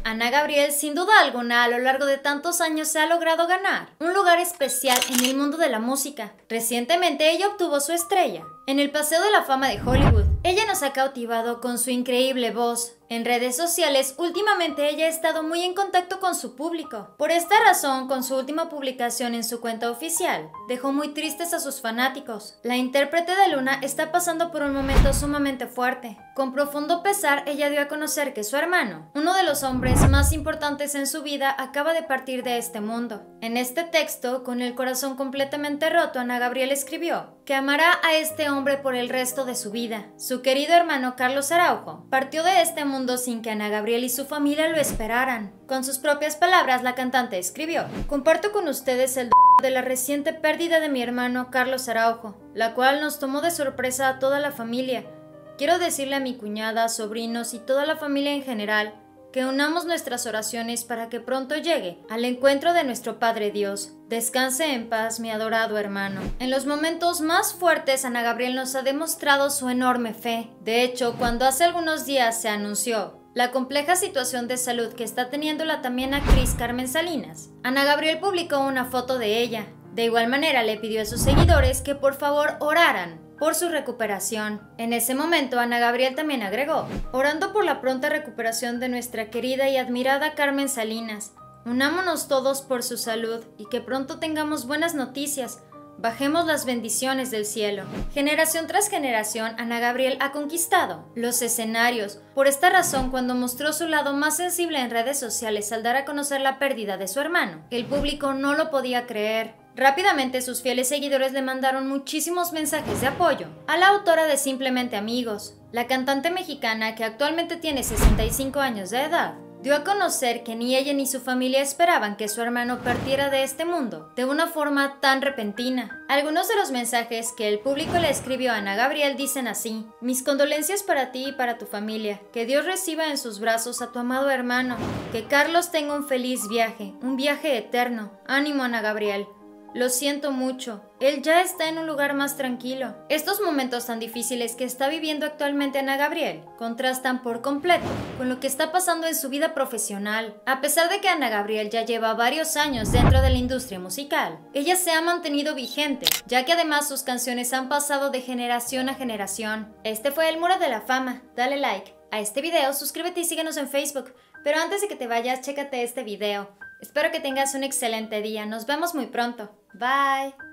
Ana Gabriel, sin duda alguna, a lo largo de tantos años se ha logrado ganar un lugar especial en el mundo de la música. Recientemente ella obtuvo su estrella en el Paseo de la Fama de Hollywood. Ella nos ha cautivado con su increíble voz. En redes sociales, últimamente ella ha estado muy en contacto con su público. Por esta razón, con su última publicación en su cuenta oficial, dejó muy tristes a sus fanáticos. La intérprete de Luna está pasando por un momento sumamente fuerte. Con profundo pesar, ella dio a conocer que su hermano, uno de los hombres más importantes en su vida, acaba de partir de este mundo. En este texto, con el corazón completamente roto, Ana Gabriel escribió que amará a este hombre por el resto de su vida. Su querido hermano Carlos Araujo partió de este mundo sin que Ana Gabriel y su familia lo esperaran. Con sus propias palabras, la cantante escribió: comparto con ustedes el de la reciente pérdida de mi hermano Carlos Araujo, la cual nos tomó de sorpresa a toda la familia. Quiero decirle a mi cuñada, sobrinos y toda la familia en general que unamos nuestras oraciones para que pronto llegue al encuentro de nuestro Padre Dios. Descanse en paz, mi adorado hermano. En los momentos más fuertes, Ana Gabriel nos ha demostrado su enorme fe. De hecho, cuando hace algunos días se anunció la compleja situación de salud que está teniendo la también actriz Carmen Salinas, Ana Gabriel publicó una foto de ella. De igual manera, le pidió a sus seguidores que por favor oraran por su recuperación. En ese momento, Ana Gabriel también agregó: orando por la pronta recuperación de nuestra querida y admirada Carmen Salinas. Unámonos todos por su salud y que pronto tengamos buenas noticias. Bajemos las bendiciones del cielo. Generación tras generación, Ana Gabriel ha conquistado los escenarios. Por esta razón, cuando mostró su lado más sensible en redes sociales al dar a conocer la pérdida de su hermano, el público no lo podía creer. Rápidamente sus fieles seguidores le mandaron muchísimos mensajes de apoyo a la autora de Simplemente Amigos. La cantante mexicana, que actualmente tiene 65 años de edad, dio a conocer que ni ella ni su familia esperaban que su hermano partiera de este mundo de una forma tan repentina. Algunos de los mensajes que el público le escribió a Ana Gabriel dicen así: mis condolencias para ti y para tu familia, que Dios reciba en sus brazos a tu amado hermano, que Carlos tenga un feliz viaje, un viaje eterno. Ánimo, Ana Gabriel. Lo siento mucho, él ya está en un lugar más tranquilo. Estos momentos tan difíciles que está viviendo actualmente Ana Gabriel contrastan por completo con lo que está pasando en su vida profesional. A pesar de que Ana Gabriel ya lleva varios años dentro de la industria musical, ella se ha mantenido vigente, ya que además sus canciones han pasado de generación a generación. Este fue el Muro de la Fama. Dale like a este video, suscríbete y síguenos en Facebook. Pero antes de que te vayas, chécate este video. Espero que tengas un excelente día. Nos vemos muy pronto. Bye.